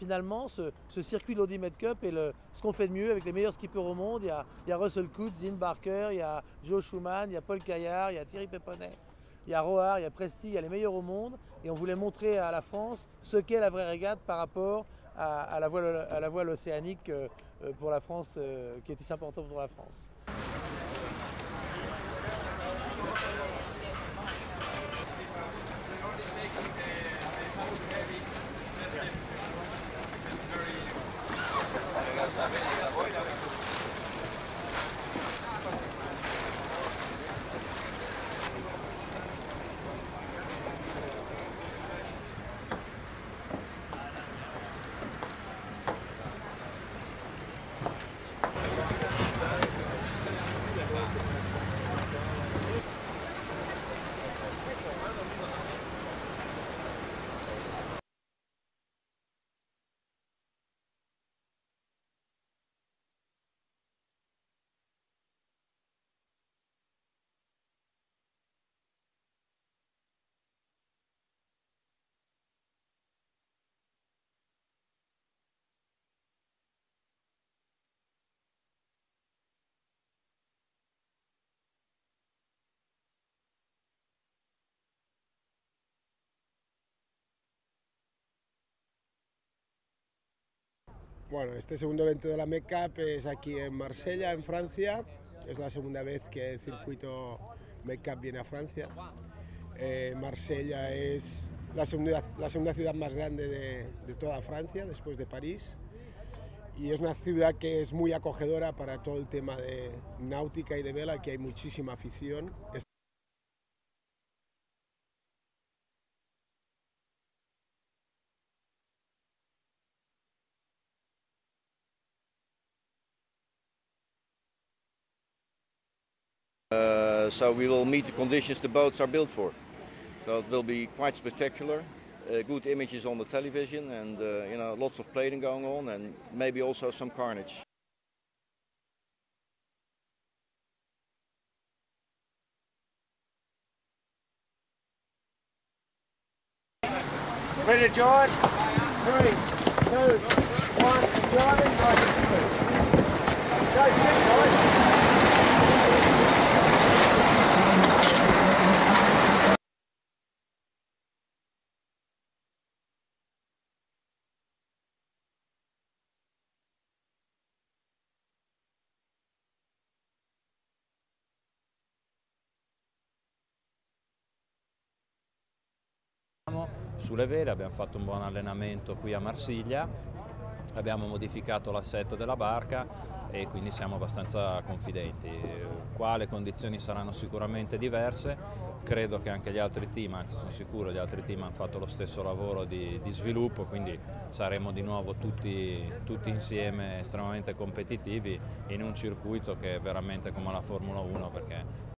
finalement, ce circuit de l'Audi Med Cup est ce qu'on fait de mieux avec les meilleurs skippers au monde. Il y a Russell Coutts, Dean Barker, il y a Joe Schumann, il y a Paul Caillard, il y a Thierry Péponnet, il y a Rohar, il y a Presti, il y a les meilleurs au monde. Et on voulait montrer à la France ce qu'est la vraie régate par rapport à la voile océanique pour la France, qui est si importante pour la France. Bueno, este segundo evento de la Med Cup es aquí en Marsella, en Francia. Es la segunda vez que el circuito Med Cup viene a Francia. Marsella es la segunda ciudad más grande de toda Francia, después de París. Y es una ciudad que es muy acogedora para todo el tema de náutica y de vela, aquí hay muchísima afición. So we will meet the conditions the boats are built for. So it will be quite spectacular. Good images on the television, and you know, lots of plating going on, and maybe also some carnage. Ready to join? 3, 2, 1, join. Go, sit, boys. Sulle vele abbiamo fatto un buon allenamento qui a Marsiglia, abbiamo modificato l'assetto della barca e quindi siamo abbastanza confidenti. Qua le condizioni saranno sicuramente diverse, credo che anche gli altri team, anzi sono sicuro gli altri team hanno fatto lo stesso lavoro di sviluppo, quindi saremo di nuovo tutti insieme estremamente competitivi in un circuito che è veramente come la Formula 1, perché